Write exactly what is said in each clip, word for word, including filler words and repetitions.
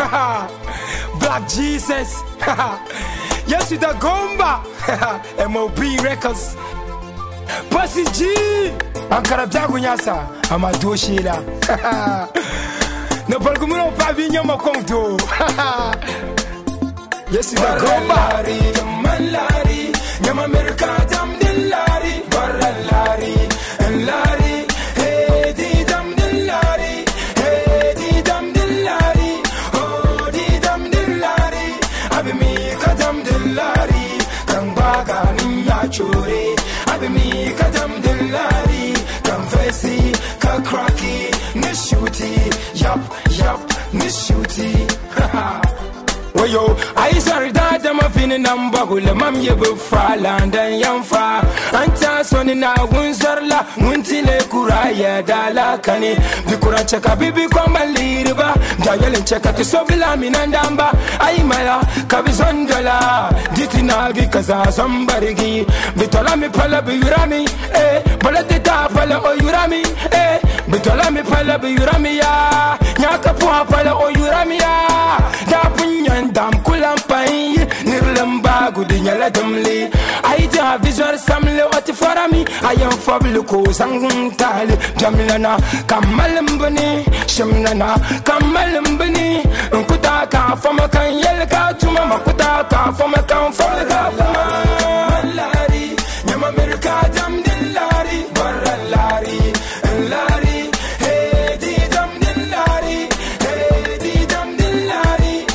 Black Jesus. Yesu Dagomba. M O B Records. Pasi G. Ankara Dagunyasa. Amado Sheila. No palgumuno pavinyo makonto. Yesu Dagomba. Nlarri. Nyama America dam Nlarri. Barra Nlarri. Nlarri. Hey di dam Nlarri. Hey di dam Nlarri. Oh di dam Nlarri. Abi mi kadam Nlarri. Kang baga niya chore. Abi mi kadam Nlarri. Kang fesi ka cracky. Nishuti. Yup yup nishuti. Haha. Yo, I sorry that I'm a fin and bagul, mam yebu fraland and yamfa. Anta sonina wunzarla, wuntile kuraya dala kani. Bikura cheka bibi kwa maliriba. Jayel cheka to sobila minandamba. Aimala, kabizondola. Ditinagi kaza sombarigi. Bitola mi pala biurami, eh. Balatita pala o yurami, eh. Bitola mi pala biurami ya. Nyaka pua pala o yurami ya. Dapunyan dam kulam pai nirlamba gudinya la damli aita visual samle oti farami ayam fablu ko sangtali jamlana kamalambani shimnana kamalambani nkuta ka fama kan yelka tuma makuta ka fama kan falga Nlarri nyama America dam Nlarri barra Nlarri Nlarri hey di dam Nlarri hey di dam Nlarri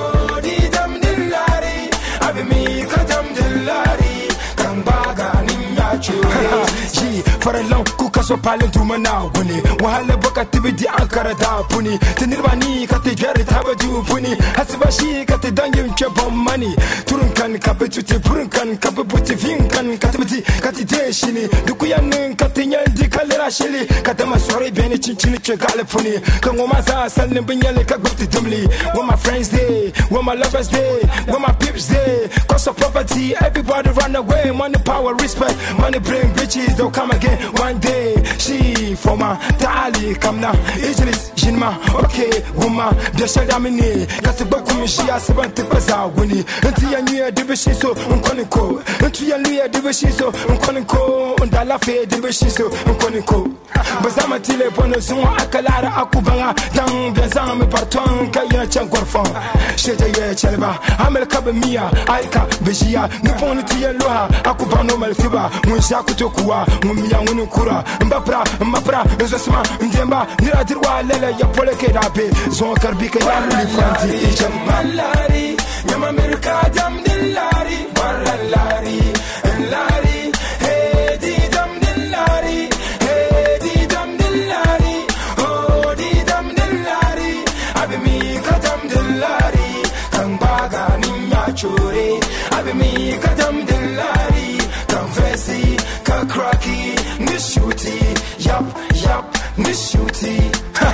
Faralong kuka so palin tuma na guni wahala baka tibidi ankara da puni tinirbani kate jari tabaju puni hasibashi kate dangin chebon money turun kan kabetu te purun kan kabebuti fin kan katibiti kate deshini dukuyan kate nyandi kalera shili kate masore bene chinchini chegale puni kan wo maza salin binyale ka gupti dumli when my friends day when my lovers day when my peeps day cost of property everybody run away money power respect money bring bitches don't come again one day. She for my tali come now Ijilis jinma okay woman desha damini kati bakumi shi asibante baza wuni nti ya nuya dibishi so nkoniko nti ya nuya dibishi so nkoniko ndala fe dibishi so nkoniko bazama tile pono sumo akalara akubanga dan bezama mi parton kaya changorfon sheje ye chelba amel kabemia aika bejia nuponi tiye loha akubano malfiba munsha kutokuwa mumia ngunu kura mbapra mbapra zosma ndemba niradirwa lele ya poleke dape zon karbike ya lifanti jam Nlarri nyama America dam Nlarri barra Nlarri Nlarri hey di dam Nlarri hey di dam Nlarri oh di dam Nlarri abi mi kadam Nlarri kan baga niya chore abi mi kadam Nlarri kan fesi ka cracky nishuti yap yap nishuti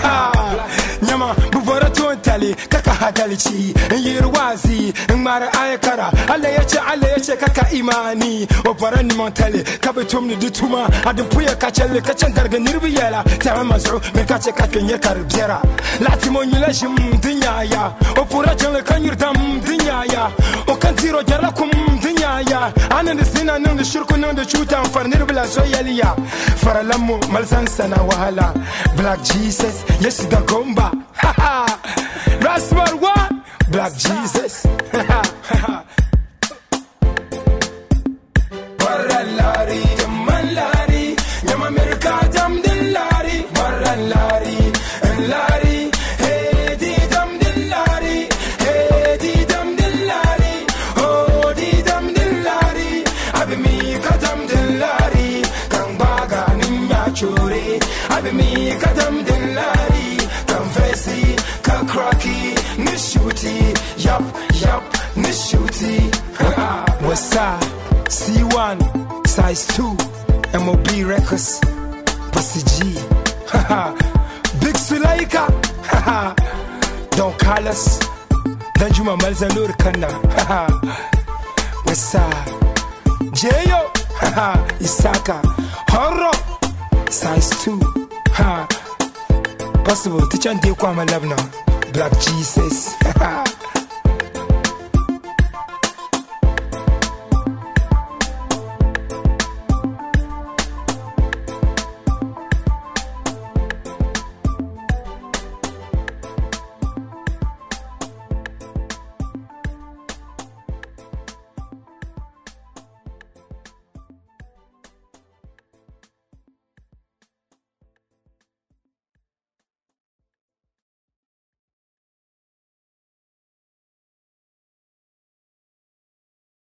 nyama bubora tontali kaka hadalci yirwazi mara ayakara Allah yace Allah yace kaka imani obarani montale kabetum ni dituma adin puya kachelle kacan garga nirbiyala tama mazu me kace kaken ya karbera latimo nyilashim dunya ya opura jale kanyir dam dunya ya o kantiro jarakum dunya ya anan sina nan shirku nan da cutan farnir bila soyaliya faralamu malsan sana wahala Black Jesus Yesu Dagomba Rasmal one Black Jesus Barra Nlarri Nlarri nyama America dam Nlarri barra Nlarri Nlarri hey di dam Nlarri hey di dam Nlarri oh di dam Nlarri abi mi kadam Nlarri kan baga niya chore abi mi kadam Nlarri kan fesi ka cracky nishuti yup yup nishuti what's up C one size two M O B Records Pasi G Big Sulaika don't call us Danjuma Malzanur Kana what's up Jeyo Isaka Horror size two ha possible teacher ndi kwa malabna rap Jesus